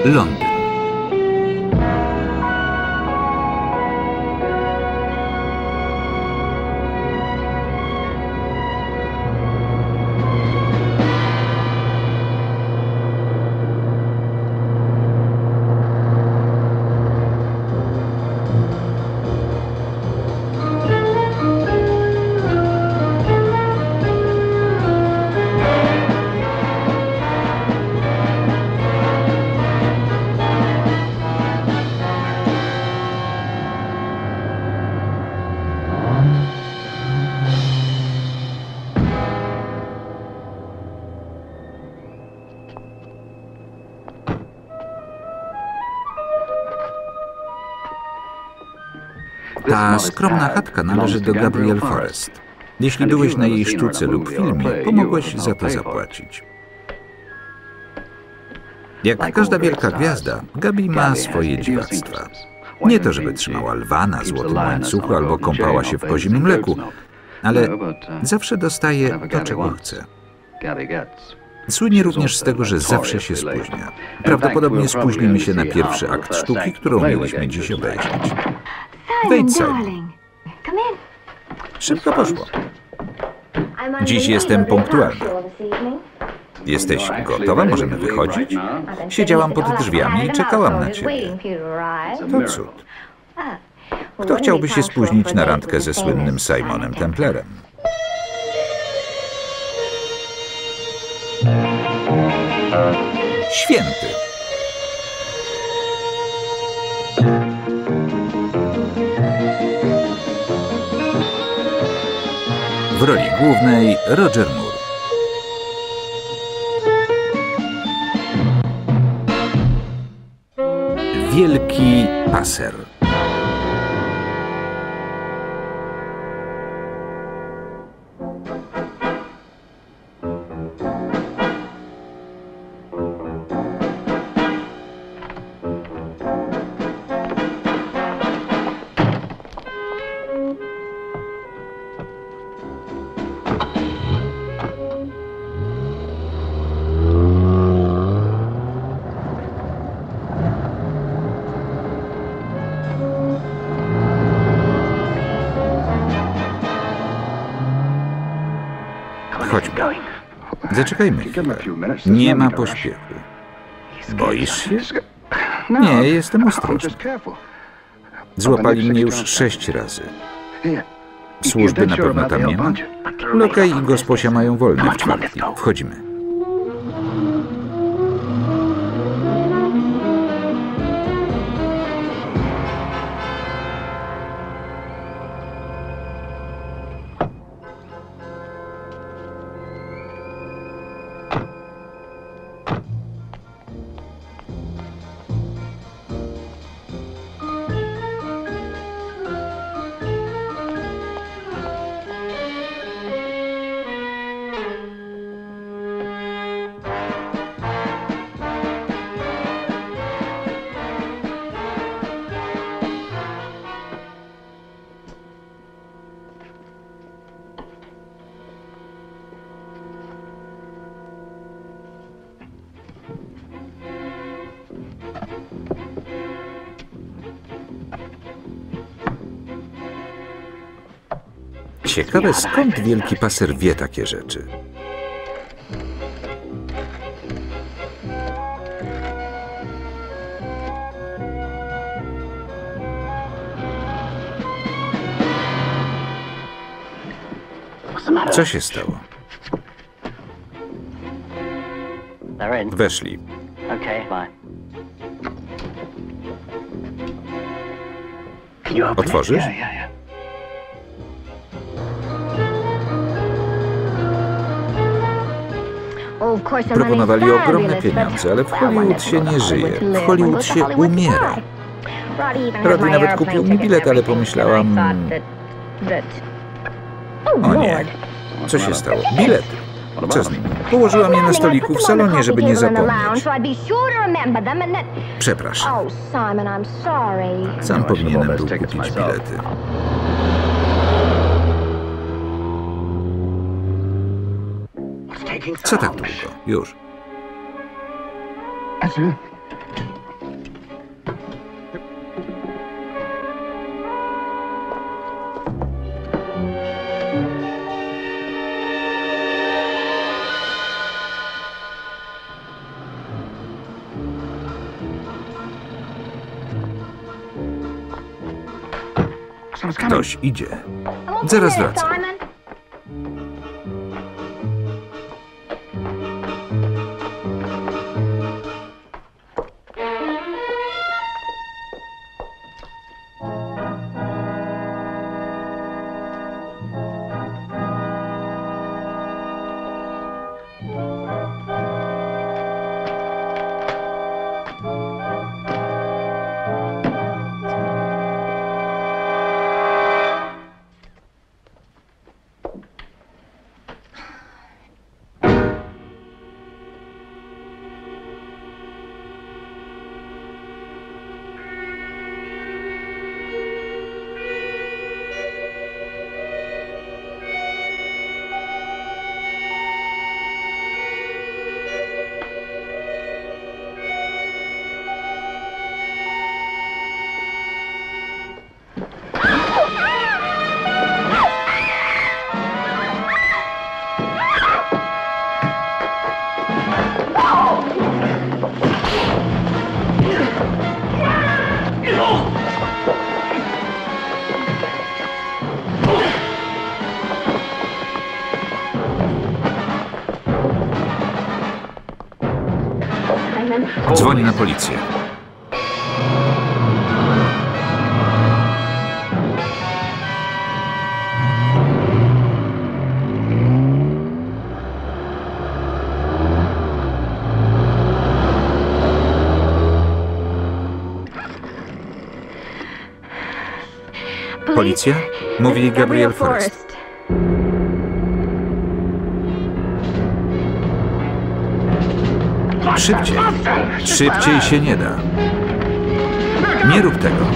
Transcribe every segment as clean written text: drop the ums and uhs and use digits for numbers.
Londyn. Ta skromna chatka należy do Gabrielle Forrest. Jeśli byłeś na jej sztuce lub filmie, pomogłeś za to zapłacić. Jak każda wielka gwiazda, Gabi ma swoje dziwactwa. Nie to, żeby trzymała lwa na złotym łańcuchu albo kąpała się w kozim mleku, ale zawsze dostaje to, czego chce. Słynie również z tego, że zawsze się spóźnia. Prawdopodobnie spóźnimy się na pierwszy akt sztuki, którą mieliśmy dziś obejrzeć. Wejdź, Simon. Szybko poszło. Dziś jestem punktualna. Jesteś gotowa? Możemy wychodzić? Siedziałam pod drzwiami i czekałam na ciebie. To cud. Kto chciałby się spóźnić na randkę ze słynnym Simonem Templerem? Święty. W roli głównej Roger Moore. Wielki paser. Chodźmy. Zaczekajmy chwilę. Nie ma pośpiechu. Boisz się? Nie, jestem ostrożny. Złapali mnie już 6 razy. Służby na pewno tam nie ma. Lokaj i Gosposia mają wolne w czwartki. Wchodzimy. Ciekawe, skąd wielki paser wie takie rzeczy. Co się stało? Weszli. Otworzysz? Proponowali ogromne pieniądze, ale w Hollywood się nie żyje. W Hollywood się umiera. Roddy nawet kupił mi bilet, ale pomyślałam... O nie. Co się stało? Bilet. Co z nim? Położyłam je na stoliku w salonie, żeby nie zapomnieć. Przepraszam. Sam powinienem był kupić bilety. Co tak długo? Już. Ktoś idzie. Zaraz wracam. Dzwoni na policję. Policja? Mówi Gabrielle Forrest. Szybciej. Szybciej się nie da. Nie rób tego.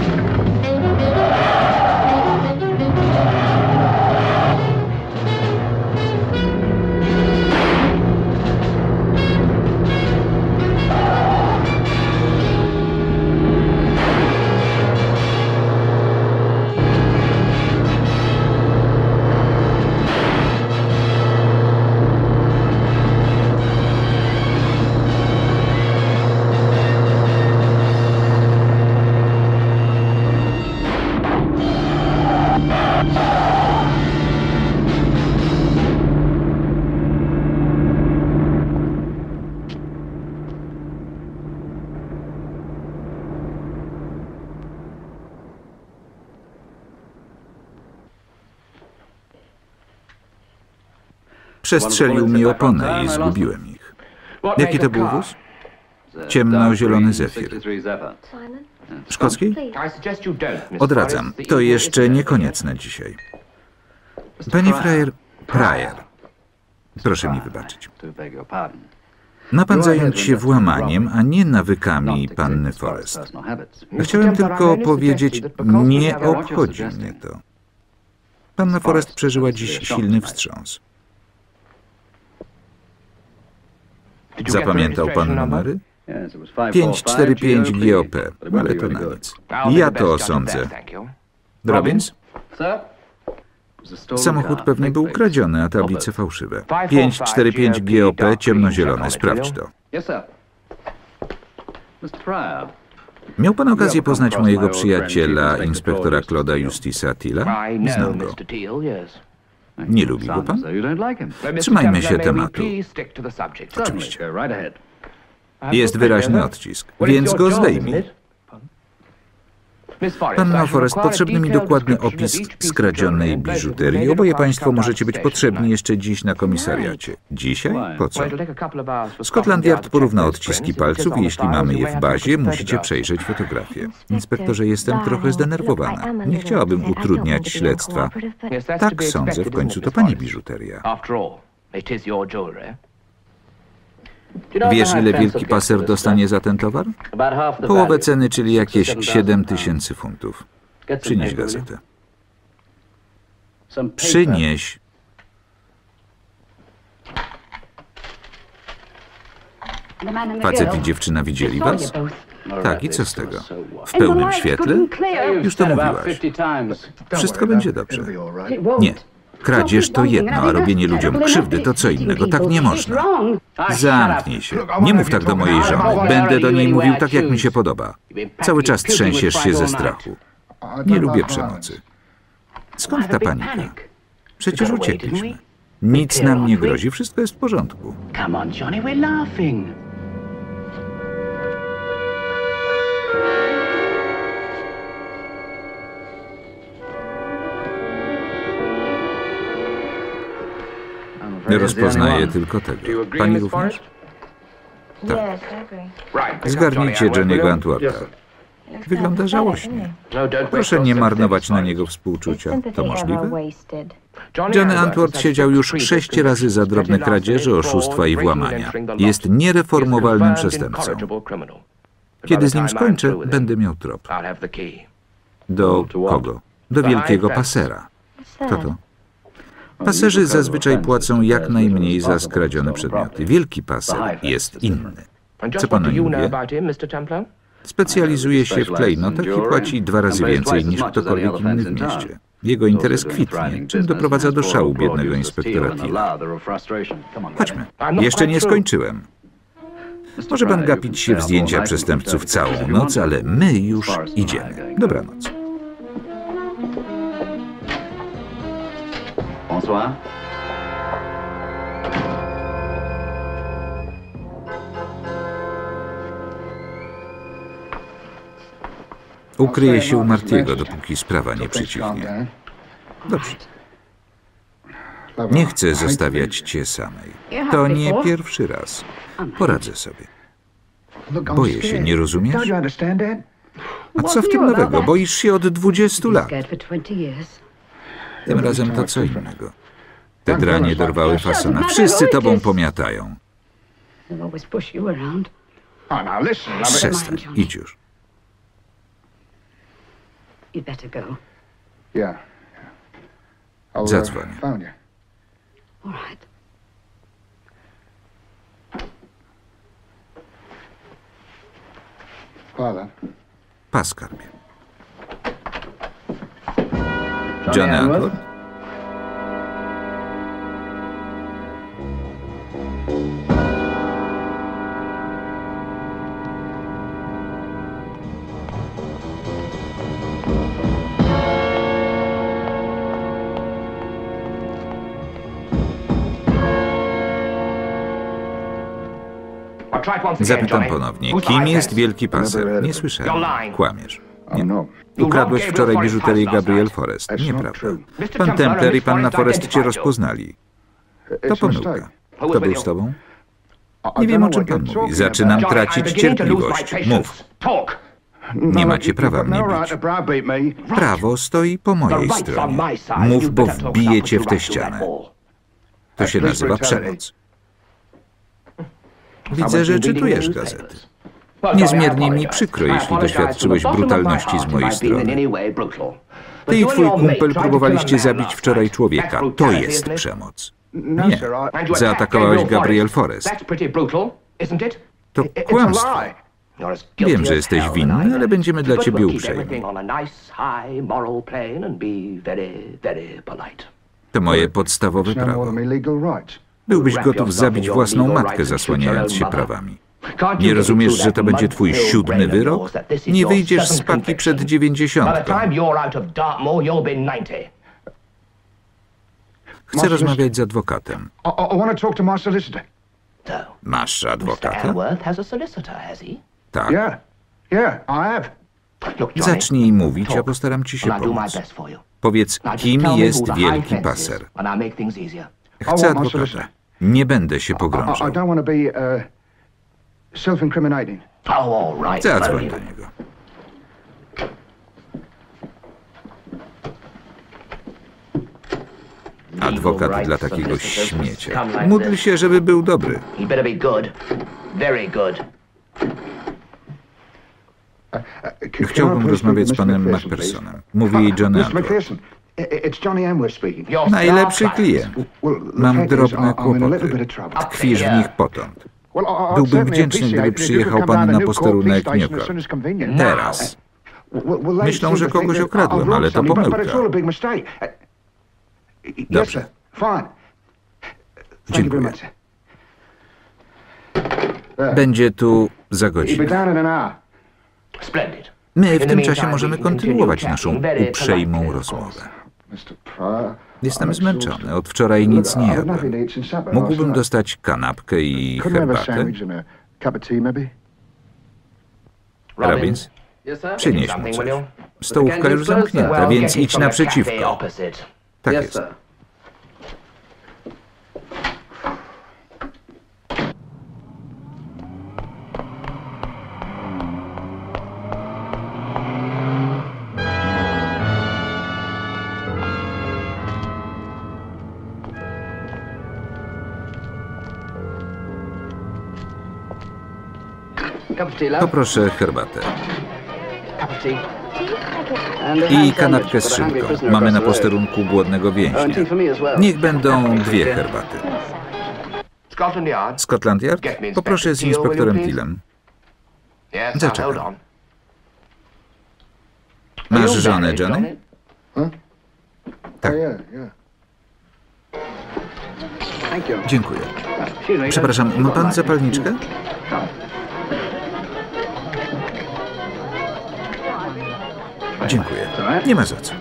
Przestrzelił mi oponę i zgubiłem ich. Jaki to był wóz? Ciemnozielony Zephyr. Szkocki? Odradzam. To jeszcze nie koniec na dzisiaj. Panie Pryor. Proszę mi wybaczyć. Ma pan zająć się włamaniem, a nie nawykami panny Forrest. Chciałem tylko powiedzieć, nie obchodzi mnie to. Panna Forrest przeżyła dziś silny wstrząs. Zapamiętał pan numery? 545 GOP, ale to na nic. Ja to osądzę. Robbins? Samochód pewnie był ukradziony, a tablice fałszywe. 545 GOP, ciemnozielony. Sprawdź to. Miał pan okazję poznać mojego przyjaciela, inspektora Claude'a Justisa Tilla? Znam go. Nie lubi go pan? Trzymajmy się tematu. Oczywiście. Jest wyraźny odcisk, więc go zdejmij. Panno Forrest, potrzebny mi dokładny opis skradzionej biżuterii. Oboje państwo możecie być potrzebni jeszcze dziś na komisariacie. Dzisiaj? Po co? Scotland Yard porówna odciski palców i jeśli mamy je w bazie, musicie przejrzeć fotografię. Inspektorze, jestem trochę zdenerwowana. Nie chciałabym utrudniać śledztwa. Tak sądzę, w końcu to pani biżuteria. Wiesz, ile wielki paser dostanie za ten towar? Połowę ceny, czyli jakieś 7000 funtów. Przynieś gazetę. Przynieś. Facet i dziewczyna widzieli was? Tak, i co z tego? W pełnym świetle? Już to mówiłaś. Wszystko będzie dobrze. Nie. Kradzież to jedno, a robienie ludziom krzywdy to co innego. Tak nie można. Zamknij się. Nie mów tak do mojej żony. Będę do niej mówił tak, jak mi się podoba. Cały czas trzęsiesz się ze strachu. Nie lubię przemocy. Skąd ta panika? Przecież uciekliśmy. Nic nam nie grozi, wszystko jest w porządku. Rozpoznaję tylko tego. Pani również? Tak. Zgarnijcie Johnny'ego Antworta. Wygląda żałośnie. Proszę nie marnować na niego współczucia. To możliwe? Johnny Antwort siedział już 6 razy za drobne kradzieże, oszustwa i włamania. Jest niereformowalnym przestępcą. Kiedy z nim skończę, będę miał trop. Do kogo? Do wielkiego pasera. Kto to? Paserzy zazwyczaj płacą jak najmniej za skradzione przedmioty. Wielki paser jest inny. Co pan o nim wie? Specjalizuje się w klejnotach i płaci 2 razy więcej niż ktokolwiek inny w mieście. Jego interes kwitnie, czym doprowadza do szału biednego inspektora Tilla. Chodźmy. Jeszcze nie skończyłem. Może pan gapić się w zdjęcia przestępców całą noc, ale my już idziemy. Dobranoc. Bonsoir. Ukryję się u Martiego, dopóki sprawa nie przycichnie. Dobrze. Nie chcę zostawiać cię samej. To nie pierwszy raz. Poradzę sobie. Boję się, nie rozumiesz? A co w tym nowego? Boisz się od 20 lat. Tym razem to co innego. Te dranie dorwały Fasona. Wszyscy tobą pomiatają. Przestań, idź już. Zadzwonię. Pa, skarbie. Johnny Antwort? Zapytam ponownie, kim jest wielki paser? Nie słyszałem. Kłamiesz. Nie. Ukradłeś wczoraj biżuterię Gabrielle Forrest. Nieprawda. Pan Templer i panna Forrest cię rozpoznali. To pomyłka. Kto był z tobą? Nie wiem, o czym pan mówi. Zaczynam tracić cierpliwość. Mów. Nie macie prawa mnie bić. Prawo stoi po mojej stronie. Mów, bo wbiję cię w tę ścianę. To się nazywa przemoc. Widzę, że czytujesz gazety. Niezmiernie mi przykro, jeśli doświadczyłeś brutalności z mojej strony. Ty i twój kumpel próbowaliście zabić wczoraj człowieka. To jest przemoc. Nie. Zaatakowałeś Gabrielle Forrest. To kłamstwo. Wiem, że jesteś winny, ale będziemy dla ciebie uprzejmi. To moje podstawowe prawo. Byłbyś gotów zabić własną matkę, zasłaniając się prawami. Nie rozumiesz, że to będzie twój 7. wyrok? Nie wyjdziesz z paki przed 90. Chcę rozmawiać z adwokatem. Masz adwokata? Tak. Zacznij mówić, a postaram ci się pomóc. Powiedz, kim jest wielki paser? Chcę adwokata. Nie będę się pogrążał. Zadzwoń do niego. Adwokat dla takiego śmiecia. Módl się, żeby był dobry. Chciałbym rozmawiać z panem Macphersonem. Mówi Johnny Antwort. Najlepszy klient. Mam drobne kłopoty. Tkwisz w nich potąd. Byłbym wdzięczny, gdyby przyjechał pan na posterunek Newcastle. Teraz. Myślą, że kogoś okradłem, ale to pomyłka. Dobrze. Dziękuję. Będzie tu za godzinę. My w tym czasie możemy kontynuować naszą uprzejmą rozmowę. Jestem zmęczony. Od wczoraj nic nie jadłem. Mógłbym dostać kanapkę i herbatę? Robbins? Przynieś mu coś. Stołówka już zamknięta, więc idź naprzeciwko. Tak jest. Poproszę herbatę. I kanapkę z szynką. Mamy na posterunku głodnego więźnia. Niech będą 2 herbaty. Scotland Yard? Poproszę z inspektorem Tillem. Zaczekam. Masz żonę, Johnny? Tak. Dziękuję. Przepraszam, ma pan zapalniczkę? Dziękuję. Nie ma za co.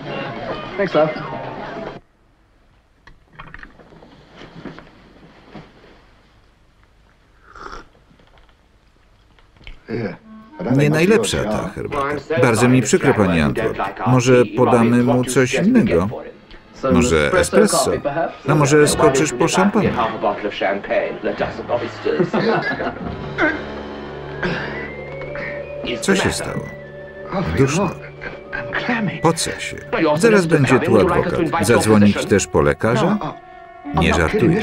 Nie najlepsza ta herbata. Bardzo mi przykro, pani Antwerp. Może podamy mu coś innego? Może espresso? A może skoczysz po szampanie? Co się stało? Duszno. Poce się. Zaraz będzie tu adwokat. Zadzwonić też po lekarza? Nie żartuję.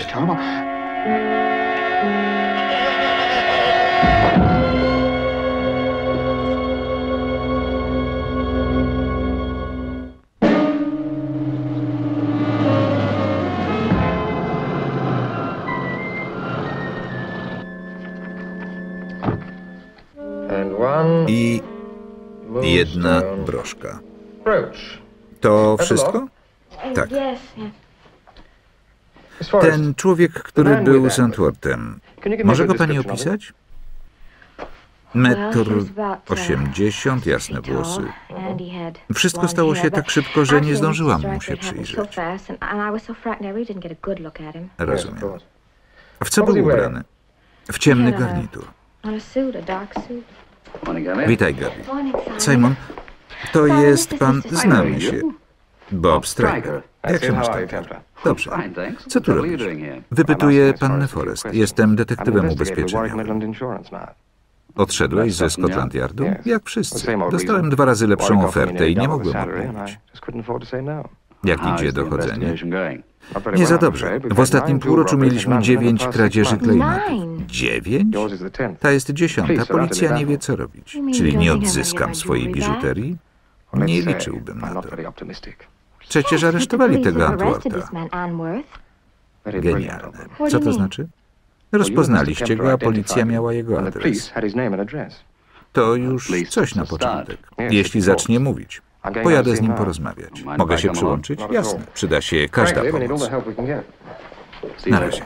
I 1 broszka. To wszystko? Tak. Ten człowiek, który był z Antwerpem, może go pani opisać? 1,80 m, jasne włosy. Wszystko stało się tak szybko, że nie zdążyłam mu się przyjrzeć. Rozumiem. W co był ubrany? W ciemny garnitur. Witaj, Gabi. Simon, to jest pan, znamy się. Bob Stryker. Jak się masz tam? Dobrze. Co tu robisz? Wypytuję pannę Forrest. Jestem detektywem ubezpieczeniowym. Odszedłeś ze Scotland Yardu? Jak wszyscy. Dostałem 2 razy lepszą ofertę i nie mogłem odmówić. Jak idzie dochodzenie? Nie za dobrze. W ostatnim półroczu mieliśmy 9 kradzieży klejnotów. 9? Ta jest 10. Policja nie wie, co robić. Czyli nie odzyskam swojej biżuterii? Nie liczyłbym na to. Przecież aresztowali tego Antwerpa. Genialne. Co to znaczy? Rozpoznaliście go, a policja miała jego adres. To już coś na początek. Jeśli zacznie mówić, pojadę z nim porozmawiać. Mogę się przyłączyć? Jasne. Przyda się każda pomoc. Na razie.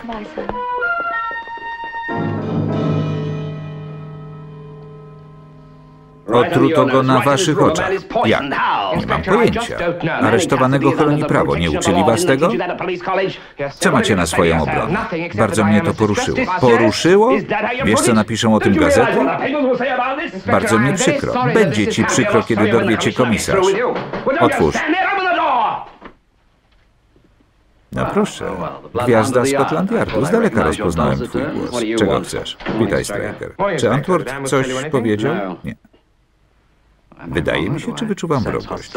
Otruto go na waszych oczach. Jak? Nie mam pojęcia. Aresztowanego chroni prawo. Nie uczyli was tego? Co macie na swoją obronę? Bardzo mnie to poruszyło. Poruszyło? Wiesz, co napiszą o tym gazety? Bardzo mi przykro. Będzie ci przykro, kiedy dorwie cię komisarz. Otwórz. No proszę. Gwiazda Scotland Yardu. Z daleka rozpoznałem twój głos. Czego chcesz? Witaj, Stryker. Czy Antwerp coś powiedział? Nie. Wydaje mi się, czy wyczuwam wrogość.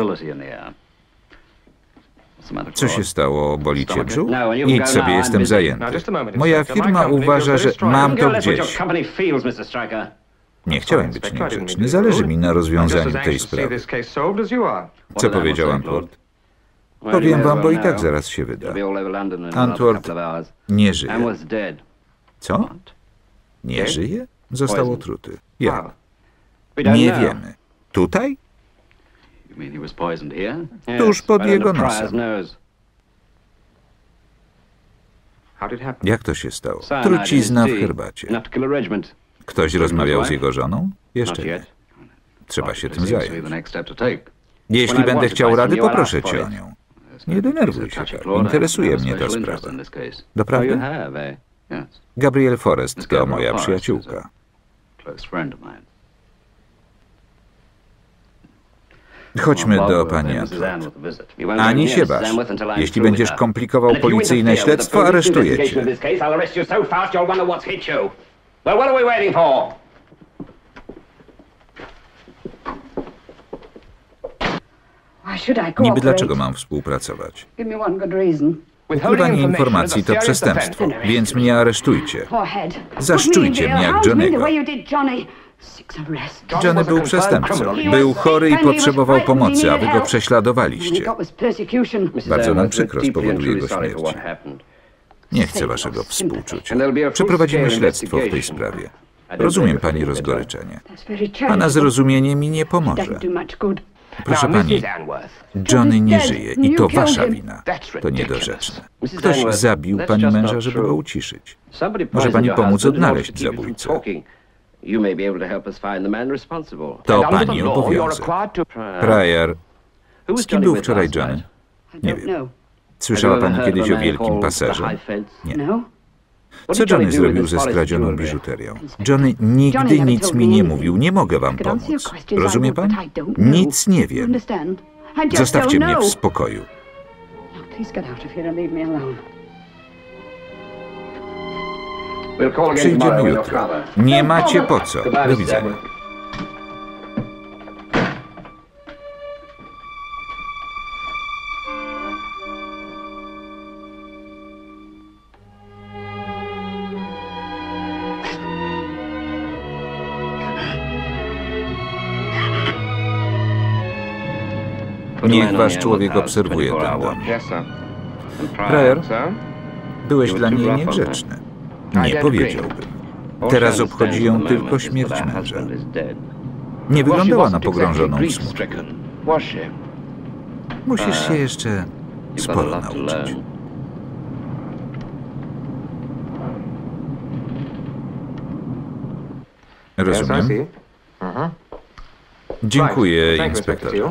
Co się stało? Boli cię brzuch? Idź sobie, jestem zajęty. Moja firma uważa, że mam to gdzieś. Nie chciałem być niegrzeczny. Zależy mi na rozwiązaniu tej sprawy. Co powiedział Antwerp? Powiem wam, bo i tak zaraz się wyda. Antwerp nie żyje. Co? Nie żyje? Został otruty. Jak? Nie wiemy. Tutaj? Tuż pod jego nosem. Jak to się stało? Trucizna w herbacie. Ktoś rozmawiał z jego żoną? Jeszcze nie. Trzeba się tym zająć. Jeśli będę chciał rady, poproszę cię o nią. Nie denerwuj się tak. Interesuje mnie ta sprawa. Doprawdy? Gabrielle Forrest to moja przyjaciółka. Chodźmy do pani Antwort. Ani się basz. Jeśli będziesz komplikował policyjne śledztwo, aresztuję cię. Niby dlaczego mam współpracować? Ukrywanie informacji to przestępstwo, więc mnie aresztujcie. Zaszczujcie mnie jak Johnny'ego. Johnny był przestępcą. Był chory i potrzebował pomocy, a wy go prześladowaliście. Bardzo nam przykro z powodu jego śmierci. Nie chcę waszego współczucia. Przeprowadzimy śledztwo w tej sprawie. Rozumiem pani rozgoryczenie. Pana zrozumienie mi nie pomoże. Proszę pani, Johnny nie żyje i to wasza wina. To niedorzeczne. Ktoś zabił pani męża, żeby go uciszyć. Może pani pomóc odnaleźć zabójcę. To pani obowiązek. Pryor, z kim był wczoraj Johnny? Nie wiem. Słyszała pani kiedyś o wielkim paserze? Nie. Co Johnny zrobił ze skradzioną biżuterią? Johnny nigdy nic mi nie mówił. Nie mogę wam pomóc. Rozumie pan? Nic nie wiem. Zostawcie mnie w spokoju. Przyjdziemy jutro. Nie macie po co. Do widzenia. Niech wasz człowiek obserwuje ten dom. Pryor, byłeś dla niej niegrzeczny. Nie powiedziałbym. Teraz obchodzi ją tylko śmierć męża. Nie wyglądała na pogrążoną w smutku. Musisz się jeszcze sporo nauczyć. Rozumiem. Dziękuję, inspektorze.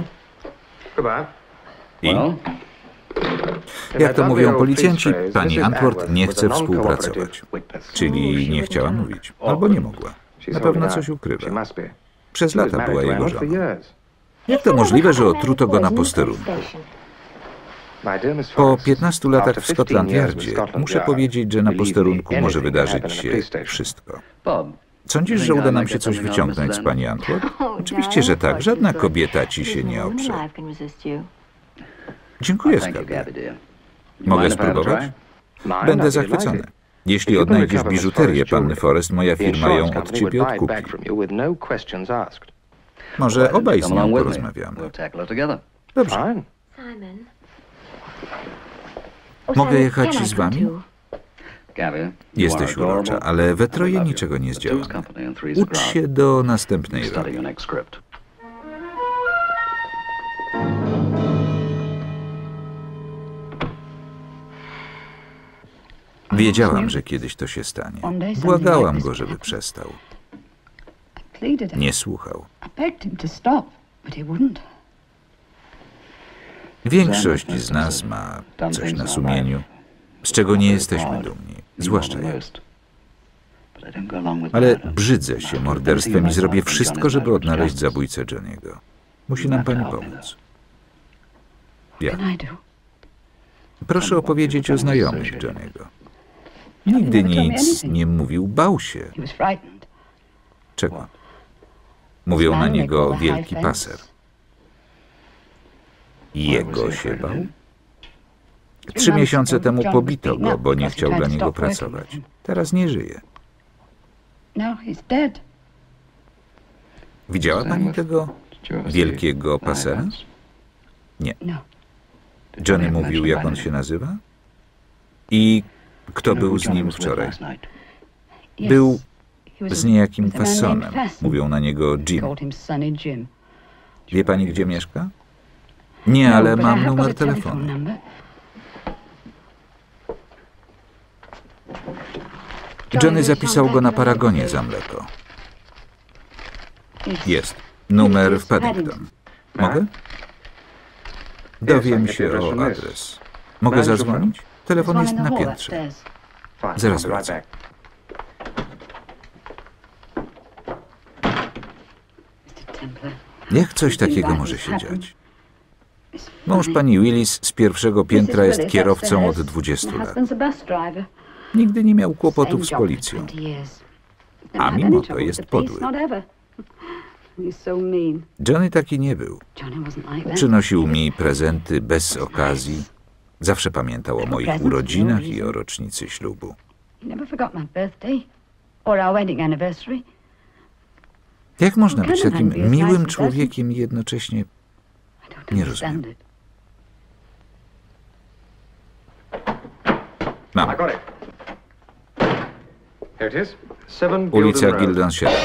I? Jak to mówią policjanci, pani Antwort nie chce współpracować. Czyli nie chciała mówić. Albo nie mogła. Na pewno coś ukrywa. Przez lata była jego żoną. Jak to możliwe, że otruto go na posterunku? Po 15 latach w Scotland Yardzie muszę powiedzieć, że na posterunku może wydarzyć się wszystko. Sądzisz, że uda nam się coś wyciągnąć z pani Antwort? Oczywiście, że tak. Żadna kobieta ci się nie oprze. Dziękuję, skarbie. Mogę spróbować? Będę zachwycony. Jeśli odnajdziesz biżuterię panny Forrest, moja firma ją od ciebie odkupi. Może obaj z nią porozmawiamy. Dobrze. Mogę jechać z wami? Jesteś urocza, ale we troje niczego nie zdziałamy. Ucz się do następnej roli. Wiedziałam, że kiedyś to się stanie. Błagałam go, żeby przestał. Nie słuchał. Większość z nas ma coś na sumieniu, z czego nie jesteśmy dumni, zwłaszcza ja. Ale brzydzę się morderstwem i zrobię wszystko, żeby odnaleźć zabójcę Johnny'ego. Musi nam pani pomóc. Jak? Proszę opowiedzieć o znajomych Johnny'ego. Nigdy nic nie mówił, bał się. Czego? Mówią na niego wielki paser. Jego się bał? 3 miesiące temu pobito go, bo nie chciał dla niego pracować. Teraz nie żyje. Widziała pani tego wielkiego pasera? Nie. Johnny mówił, jak on się nazywa? I kto był z nim wczoraj? Był z niejakim Fasonem. Mówią na niego Jim. Wie pani, gdzie mieszka? Nie, ale mam numer telefonu. Johnny zapisał go na paragonie za mleko. Jest. Numer w Paddington. Mogę? Dowiem się o adres. Mogę zadzwonić? Telefon jest na piętrze. Zaraz wracam. Jak coś takiego może się dziać? Mąż pani Willis z pierwszego piętra jest kierowcą od 20 lat. Nigdy nie miał kłopotów z policją. A mimo to jest podły. Johnny taki nie był. Przynosił mi prezenty bez okazji. Zawsze pamiętał o moich urodzinach i o rocznicy ślubu. Jak można być takim miłym człowiekiem i jednocześnie... Nie rozumiem. Mam. Ulica Gildon 7.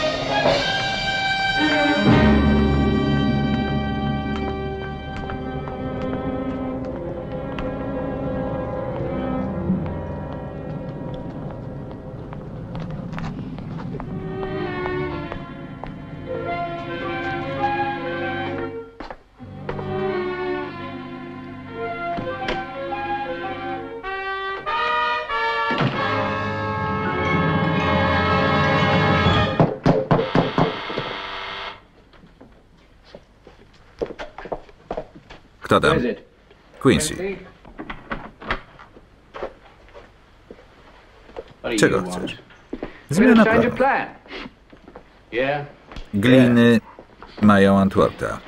Kto tam? Quincy. Czego chcesz? Zmiana planu. Gliny mają Antwerta.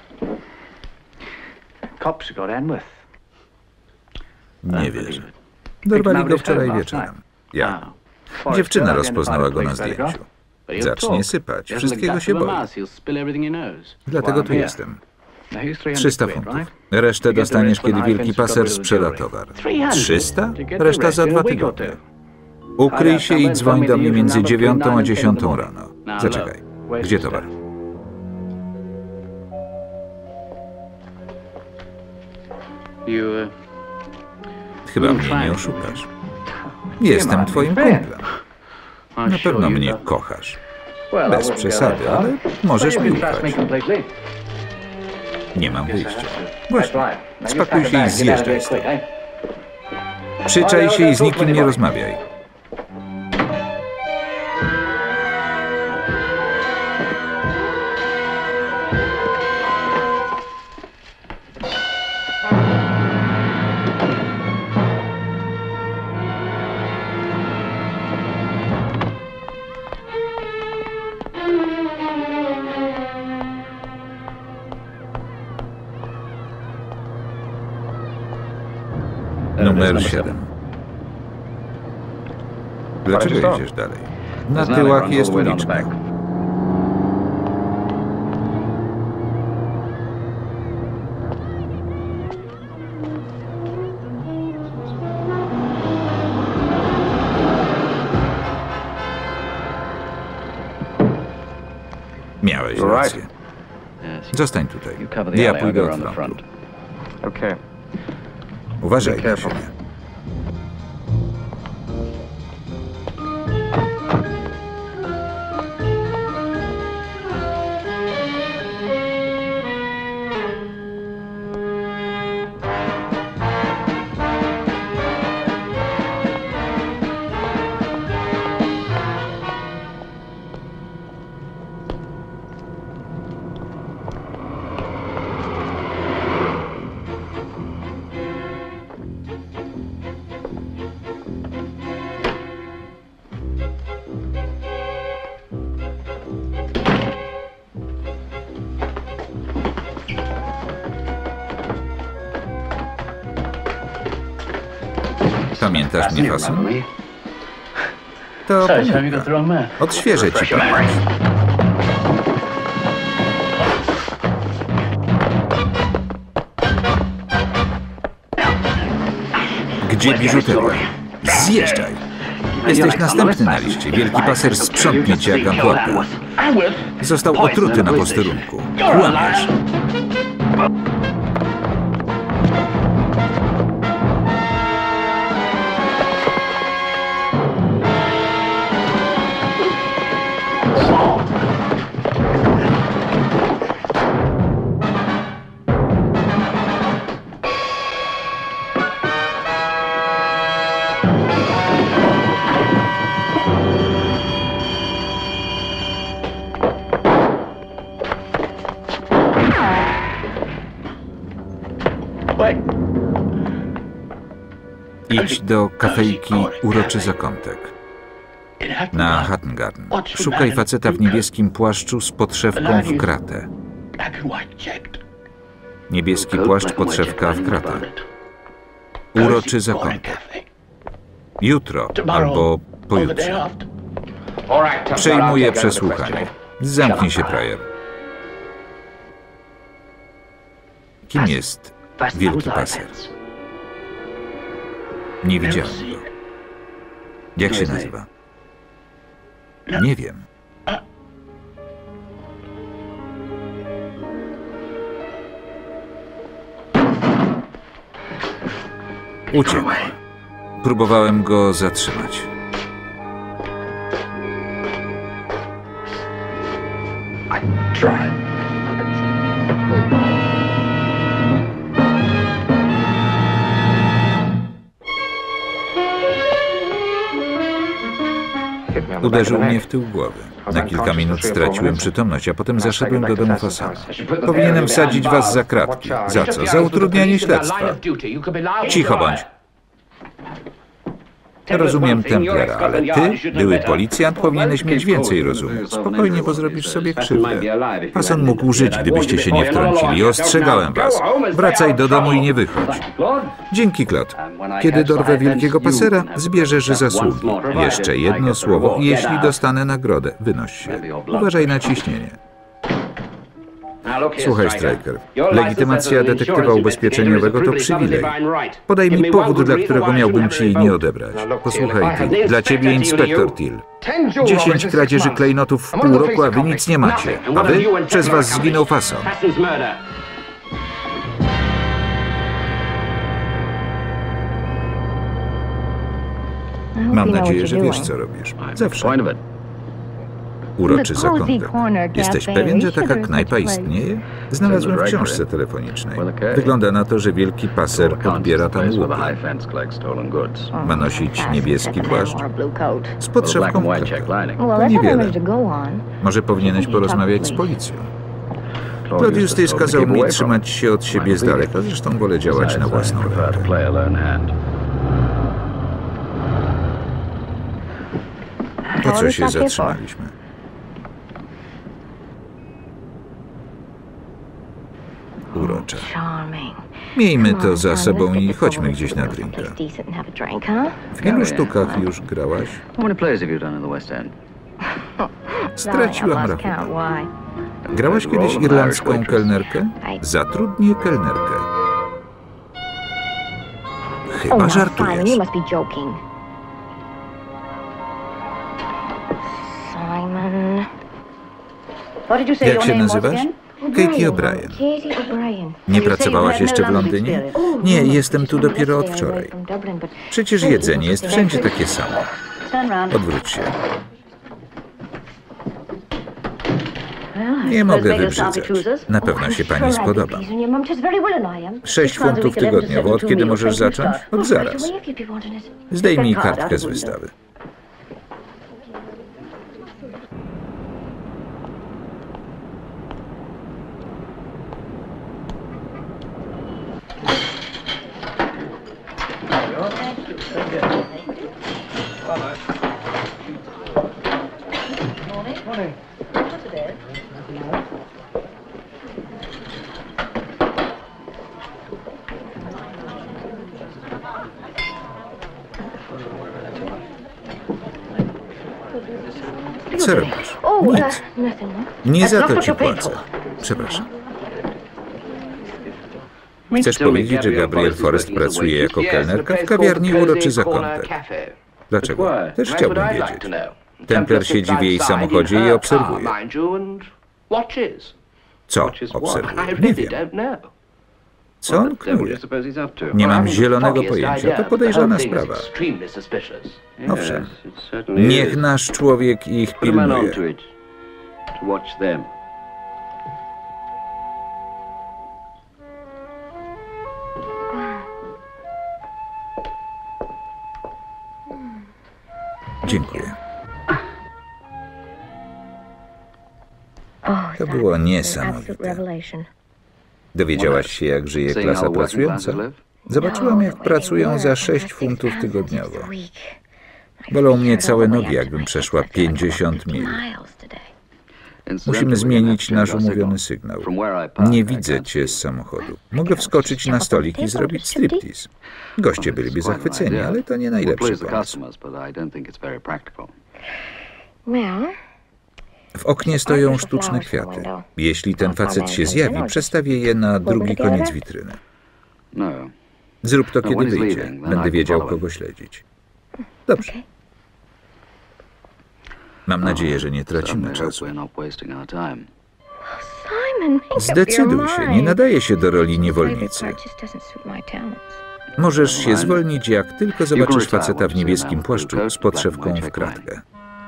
Nie wierzę. Dorwali go wczoraj wieczorem. Ja. Dziewczyna rozpoznała go na zdjęciu. Zacznie sypać. Wszystkiego się boi. Dlatego tu jestem. 300 funtów. Resztę dostaniesz, kiedy wielki paser sprzeda towar. 300? Reszta za 2 tygodnie. Ukryj się i dzwoń do mnie między 9 a 10 rano. Zaczekaj. Gdzie towar? Chyba mnie nie oszukasz. Jestem twoim kumplem. Na pewno mnie kochasz. Bez przesady, ale możesz mi ufać. Nie mam wyjścia. Właśnie. Spakuj się i zjeżdżaj stąd. Przyczaj się i z nikim nie rozmawiaj. Numer 7. Dlaczego jedziesz dalej? Na tyłach jest uliczka. Miałeś rację. Zostań tutaj. Ja pójdę od frontu. Uważaj na siebie. Pamiętasz mnie, Fason? To pomyłka. Odświeżę ci pamięć. Gdzie biżuteria? Zjeżdżaj! Jesteś następny na liście. Wielki paser sprzątnie cię jak Antwerpę. Został otruty na posterunku. Kłamiesz. Idź do kafejki Uroczy Zakątek na Hatton Garden. Szukaj faceta w niebieskim płaszczu z podszewką w kratę. Niebieski płaszcz, podszewka w kratę. Uroczy Zakątek. Jutro albo pojutrze. Przejmuję przesłuchanie. Zamknij się, Pryor. Kim jest Wielki Paser? Nie widziałem go. Jak się nazywa? Nie wiem. Uciekł. Próbowałem go zatrzymać. Uderzył mnie w tył głowy. Na kilka minut straciłem przytomność, a potem zaszedłem do domu Fossana. Powinienem wsadzić was za kratki. Za co? Za utrudnianie śledztwa. Cicho bądź. Rozumiem Templera, ale ty, były policjant, powinieneś mieć więcej rozumu. Spokojnie, bo zrobisz sobie krzywdę. Fasson mógł żyć, gdybyście się nie wtrącili. Ostrzegałem was. Wracaj do domu i nie wychodź. Dzięki, Claude. Kiedy dorwę Wielkiego Pasera, zbierzesz zasługi. Jeszcze jedno słowo, jeśli dostanę nagrodę. Wynoś się. Uważaj na ciśnienie. Słuchaj, Stryker, legitymacja detektywa ubezpieczeniowego to przywilej. Podaj mi powód, dla którego miałbym ci jej nie odebrać. Posłuchaj, Till. Dla ciebie inspektor Till. 10 kradzieży klejnotów w pół roku, a wy nic nie macie. A wy? Przez was zginął Fasson. Mam nadzieję, że wiesz, co robisz. Zawsze. Uroczy Zakątek. Jesteś pewien, że taka knajpa istnieje? Znalazłem w książce telefonicznej. Wygląda na to, że Wielki Paser odbiera tam łupy. Ma nosić niebieski płaszcz z podszewką kratę. To niewiele. Może powinieneś porozmawiać z policją. Claudius Tysz kazał mi trzymać się od siebie z daleka, zresztą wolę działać na własną rękę. Po co się zatrzymaliśmy? Urocza. Miejmy to za sobą i chodźmy gdzieś na drinka. W ilu sztukach już grałaś? Straciłam rachunek. Grałaś kiedyś irlandzką kelnerkę? Zatrudnię kelnerkę. Chyba żartujesz. Jak się nazywasz? Katie O'Brien. Nie pracowałaś jeszcze w Londynie? Nie, jestem tu dopiero od wczoraj. Przecież jedzenie jest wszędzie takie samo. Odwróć się. Nie mogę wybrzydzać. Na pewno się pani spodoba. 6 funtów tygodniowo. Od kiedy możesz zacząć? Od zaraz. Zdejmij kartkę z wystawy. Co robisz? Nic. Nie za to ci płacę. Przepraszam. Chcesz powiedzieć, że Gabrielle Forrest pracuje jako kelnerka w kawiarni Uroczy Zakątek? Dlaczego? Też chciałbym wiedzieć. Templar siedzi w jej samochodzie i obserwuje. Co obserwuje? Nie wiem. Co on knuje? Nie mam zielonego pojęcia. To podejrzana sprawa. Owszem. Niech nasz człowiek ich pilnuje. Dziękuję. To było niesamowite. Dowiedziałaś się, jak żyje klasa pracująca? Zobaczyłam, jak pracują za 6 funtów tygodniowo. Bolą mnie całe nogi, jakbym przeszła 50 mil. Musimy zmienić nasz umówiony sygnał. Nie widzę cię z samochodu. Mogę wskoczyć na stolik i zrobić striptease. Goście byliby zachwyceni, ale to nie najlepszy pomysł. W oknie stoją sztuczne kwiaty. Jeśli ten facet się zjawi, przestawię je na drugi koniec witryny. Zrób to, kiedy wyjdzie. Będę wiedział, kogo śledzić. Dobrze. Mam nadzieję, że nie tracimy czasu. Zdecyduj się, nie nadaje się do roli niewolnicy. Możesz się zwolnić, jak tylko zobaczysz faceta w niebieskim płaszczu z podszewką w kratkę.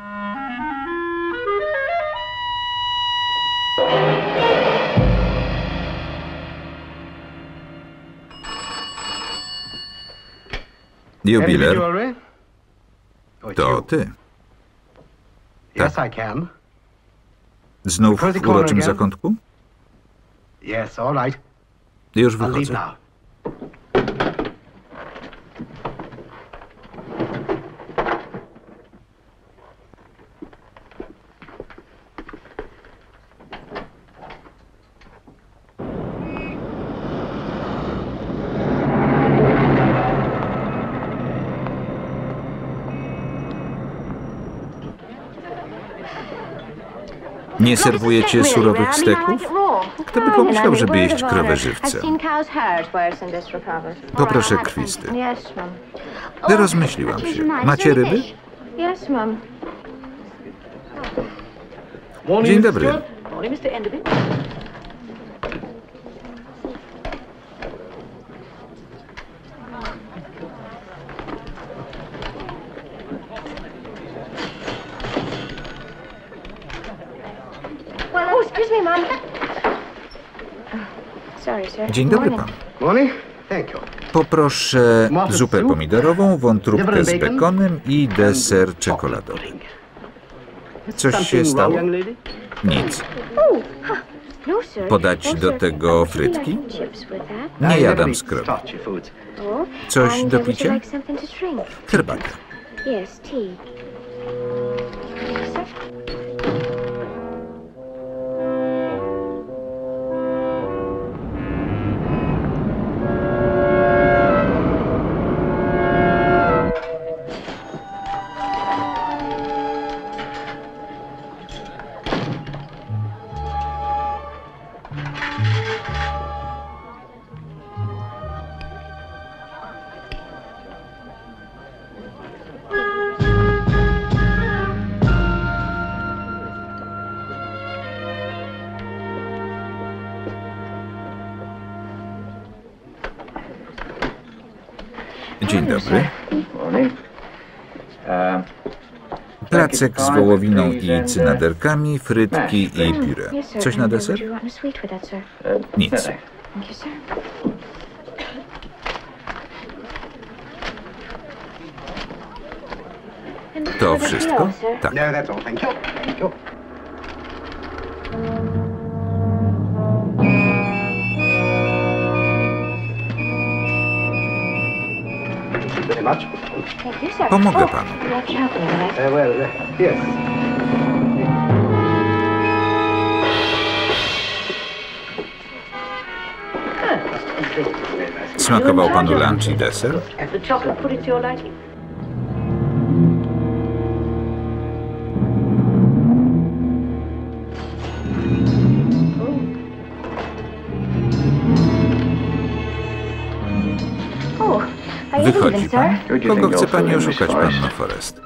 Jubiler, to ty. Tak. Znów w uroczym zakątku? Już wychodzę. Nie serwujecie surowych steków? Kto by pomyślał, żeby jeść krowę żywcem? Poproszę krwisty. Rozmyśliłam się. Macie ryby? Dzień dobry. Dzień dobry pan. Poproszę zupę pomidorową, wątróbkę z bekonem i deser czekoladowy. Coś się stało? Nic. Podać do tego frytki? Nie jadam skrobi. Coś do picia? Herbatę. Dzień dobry. Placek z wołowiną i cynaderkami, frytki i pióre. Coś na deser? Nic. To wszystko? Tak. Pomogę panu. Smakował panu lunch i deser? Wychodzi pan? Kogo chce pani oszukać, panno Forrest?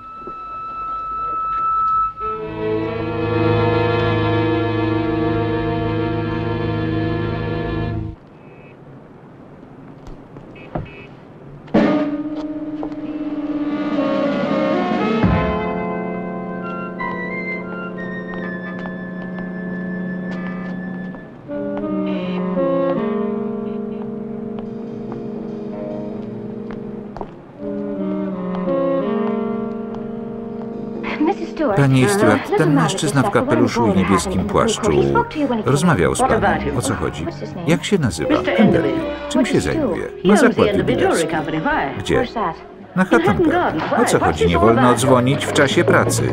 Pani Stewart, ten mężczyzna w kapeluszu i niebieskim płaszczu rozmawiał z panem. O co chodzi? Jak się nazywa? Enderby. Czym się zajmuje? Ma zakład jubilerski. Gdzie? Na Hatton Garden. O co chodzi? Nie wolno dzwonić w czasie pracy.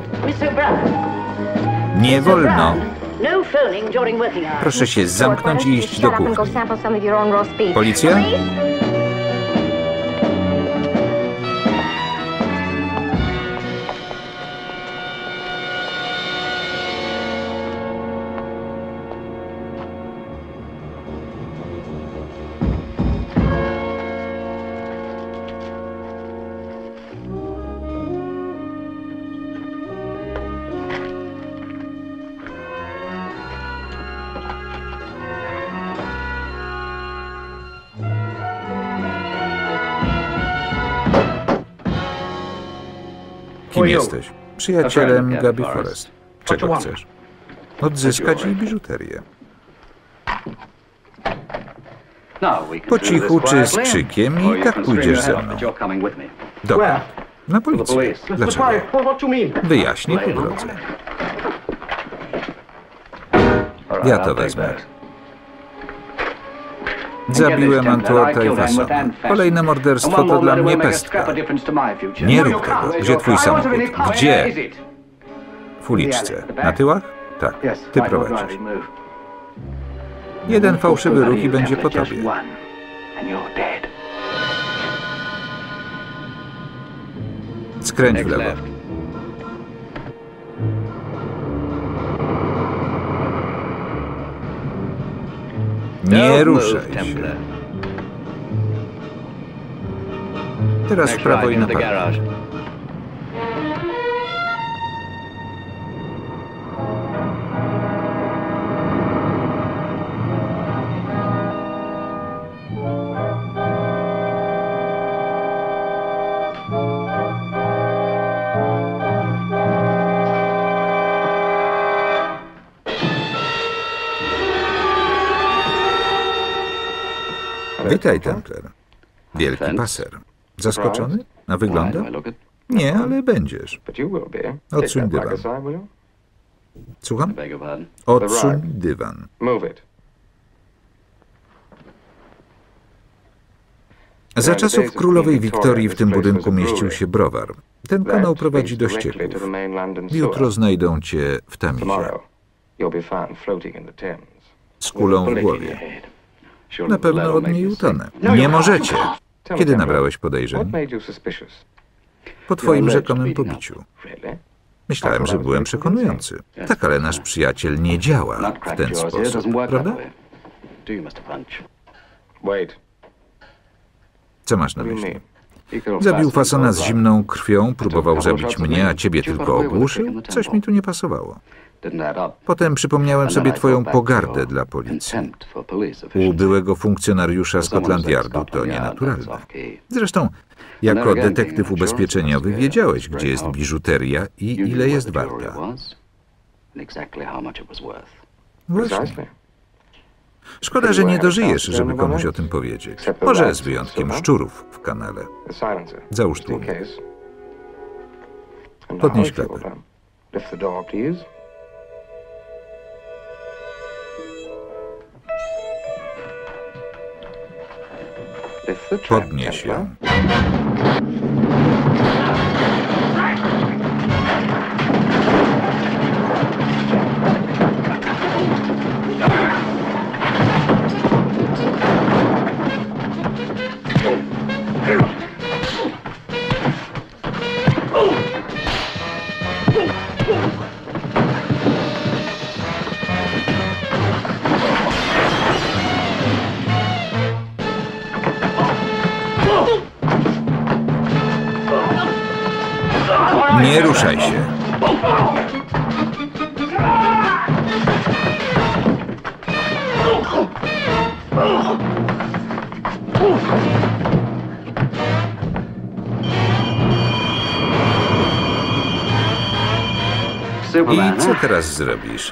Nie wolno. Proszę się zamknąć i iść do kuchni. Policja? Kim jesteś? Przyjacielem Gabi Forrest. Czego chcesz? Odzyskać jej biżuterię. Po cichu czy z krzykiem i tak pójdziesz ze mną. Dobra. Na policję. Dlaczego? Wyjaśnię po drodze. Ja to wezmę. Zabiłem Antoine Typhusona. Kolejne morderstwo to dla mnie pestka. Nie rób tego. Gdzie twój samochód? Gdzie? W uliczce. Na tyłach? Tak. Ty prowadzisz. Jeden fałszywy ruch i będzie po tobie. Skręć w lewo. Nie ruszaj się. Teraz w prawo i na parking. Witaj, Templar. Wielki paser. Zaskoczony? A wygląda? Nie, ale będziesz. Odsuń dywan. Słucham? Odsuń dywan. Za czasów królowej Wiktorii w tym budynku mieścił się browar. Ten kanał prowadzi do ścieków. Jutro znajdą cię w Tamizie. Z kulą w głowie. Na pewno od niej utonę. Nie możecie. Kiedy nabrałeś podejrzeń? Po twoim rzekomym pobiciu. Myślałem, że byłem przekonujący. Tak, ale nasz przyjaciel nie działa w ten sposób, prawda? Co masz na myśli? Zabił Fasona z zimną krwią, próbował zabić mnie, a ciebie tylko ogłuszył? Coś mi tu nie pasowało. Potem przypomniałem sobie twoją pogardę dla policji. U byłego funkcjonariusza Scotland Yardu to nienaturalne. Zresztą, jako detektyw ubezpieczeniowy wiedziałeś, gdzie jest biżuteria i ile jest warta. Właśnie. Szkoda, że nie dożyjesz, żeby komuś o tym powiedzieć. Może z wyjątkiem szczurów w kanale. Załóż tłumik. Podnieś klapę. Podnieś ją. Nie ruszaj się. I co teraz zrobisz?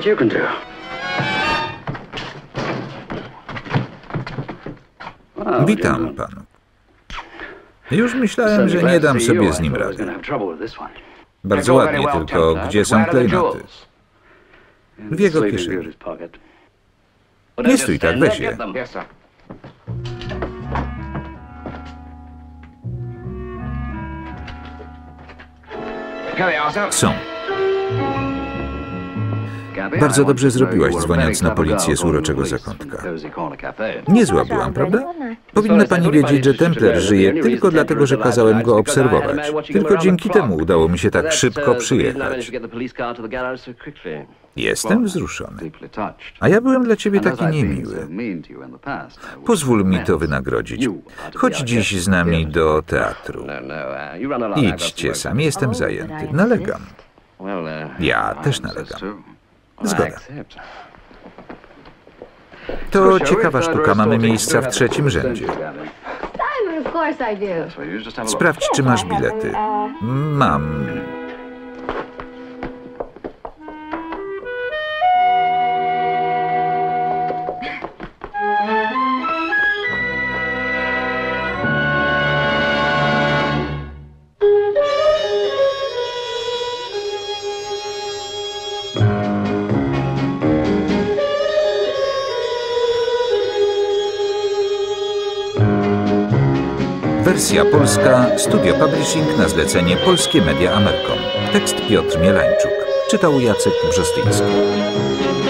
Witam panu. Już myślałem, że nie dam sobie z nim rady. Bardzo ładnie, tylko gdzie są klejnoty? W jego kieszeni. Nie stój tak, weź je. Są. Bardzo dobrze zrobiłaś, dzwoniąc na policję z uroczego zakątka. Niezła byłam, prawda? Powinna pani wiedzieć, że Templar żyje tylko dlatego, że kazałem go obserwować. Tylko dzięki temu udało mi się tak szybko przyjechać. Jestem wzruszony. A ja byłem dla ciebie taki niemiły. Pozwól mi to wynagrodzić. Chodź dziś z nami do teatru. Idźcie sami, jestem zajęty. Nalegam. Ja też nalegam. Zgoda. To ciekawa sztuka. Mamy miejsca w trzecim rzędzie. Sprawdź, czy masz bilety. Mam. Wersja polska, Studio Publishing na zlecenie Polskie Media Amerkom. Tekst Piotr Mielańczuk. Czytał Jacek Brzostyński.